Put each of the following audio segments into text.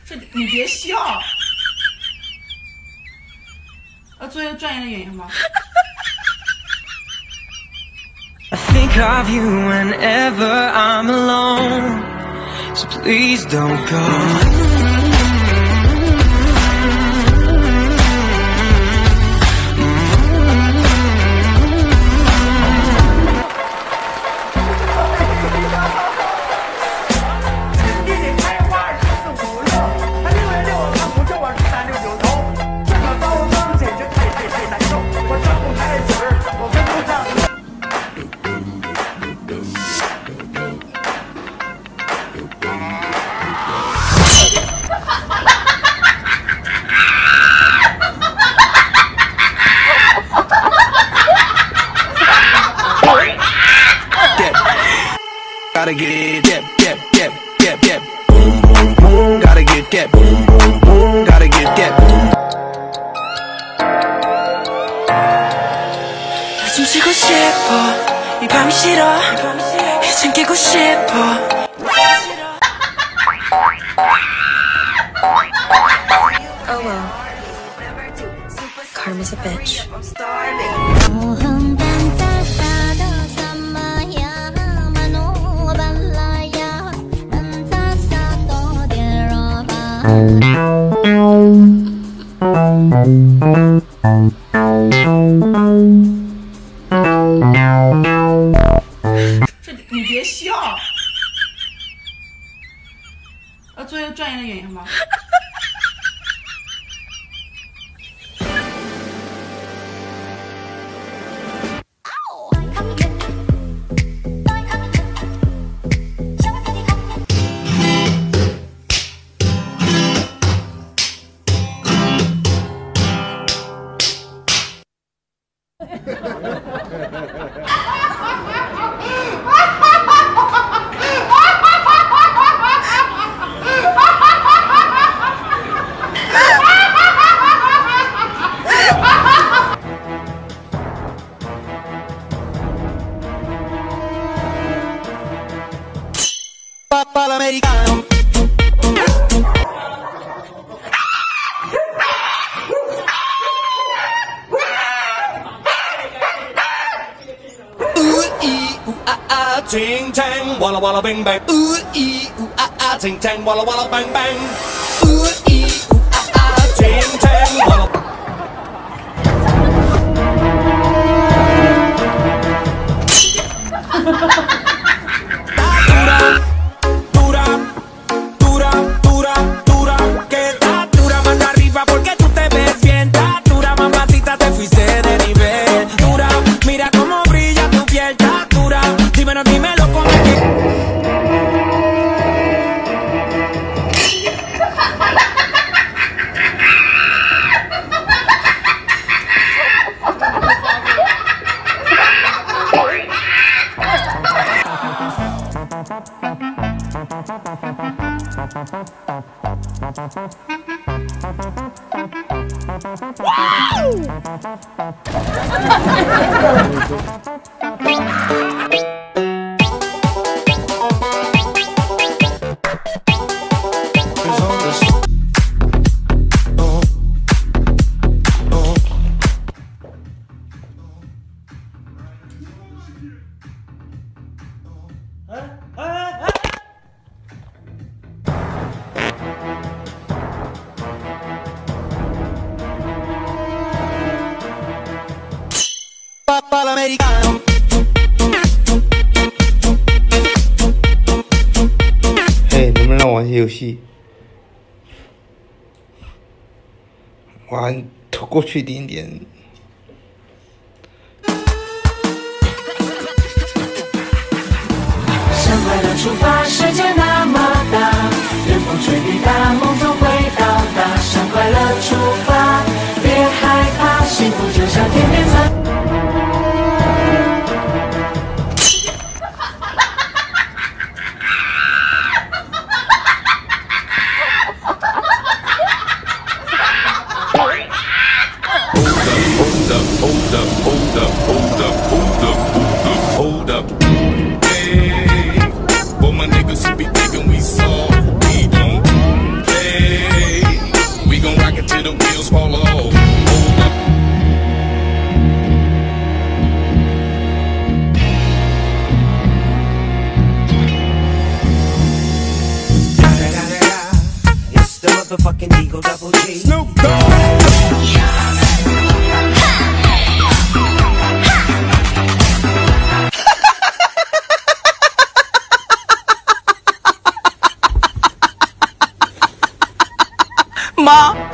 这你别笑，要做一个专业的演员吗？ I think of you whenever I'm alone, so please don't go. Gotta get that boom boom boom. Gotta get that boom boom boom. Gotta get that boom. 숨 쉬고 싶어. 이 밤이 싫어. 이젠 깨고 싶어. Oh well. Karma's a bitch. 这你别笑，要做一个专业的演员吗？ Ting tang, walla walla bang bang. Ooh ee ooh ah ah, ting tang, walla walla bang bang. Ooh ee ooh ah ah, ting tang, walla. Dura, dura, dura, dura, que está dura más arriba porque tú te ves bien. Está dura, mamacita, te fuiste de nivel. Dura, mira cómo brilla tu piel, está dura. Dímelo, dímelo con americano. 嘿，能不能让我玩些游戏？玩拖过去一点点。 向快乐出发，世界那么大，任风吹雨打，梦总会到达。向快乐出发，别害怕，幸福就像天边散。 Hold up. Hey, for my niggas who be thinking we soft, we don't play. till the wheels fall off. It's the motherfucking BIGO Double G. Snoop Dogg. Ma.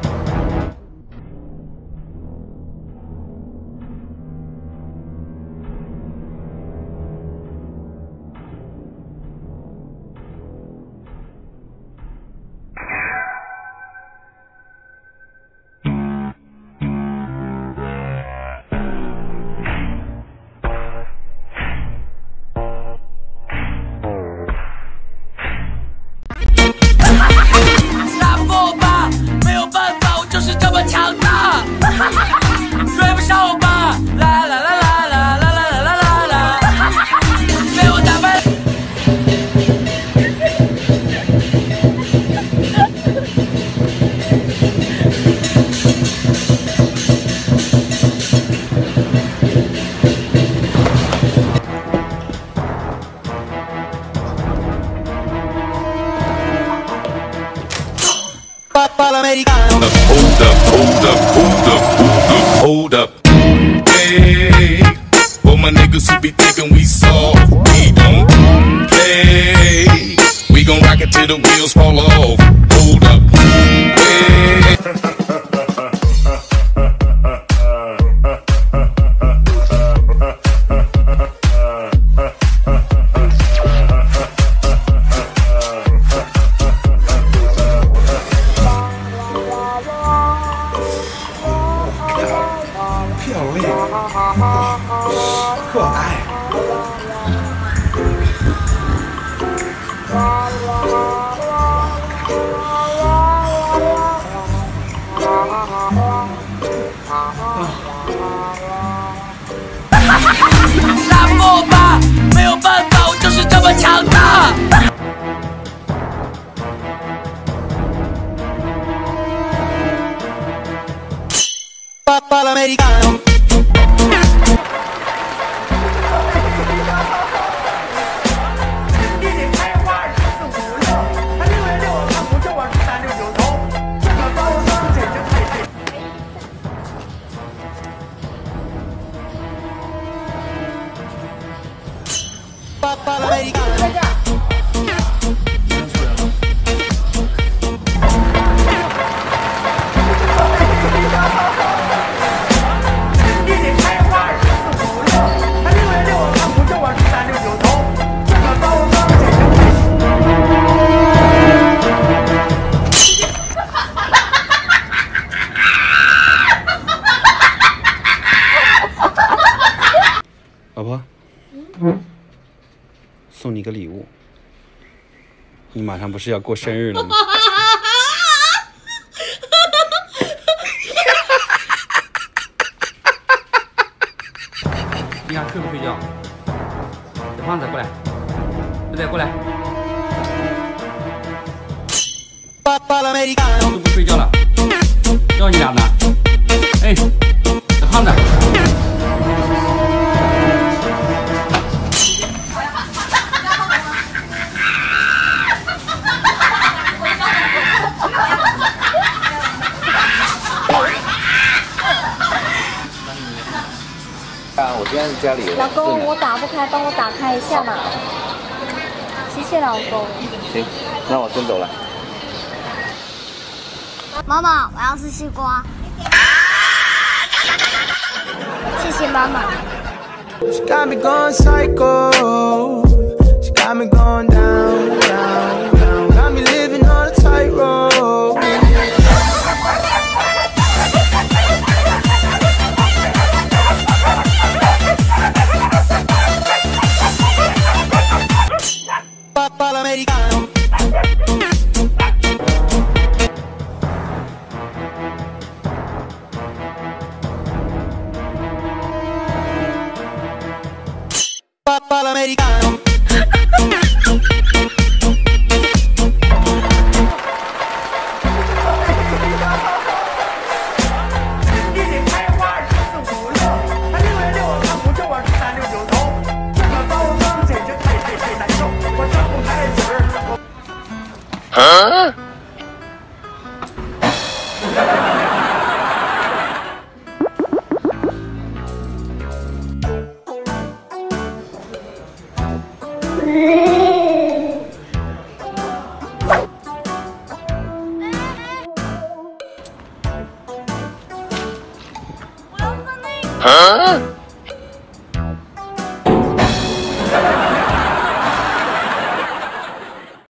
Hold up. Hey, for my niggas who be thinking we soft, we don't play. We gon' rock it till the wheels fall off. Hold up. Hey. Americano. 老婆，送你个礼物。你马上不是要过生日了吗？ 你俩睡不睡觉？小胖子过来，对对，过来。都不睡觉了，要你俩呢。哎，小胖子。 我现在是家里人。 老公，我打不开，帮我打开一下嘛。谢谢老公。 行，那我先走了。 妈妈，我要吃西瓜。谢谢妈妈。 She got me going psycho. She got me going down, down, down. Got me living on a tightrope. Americano. Americano. Huh?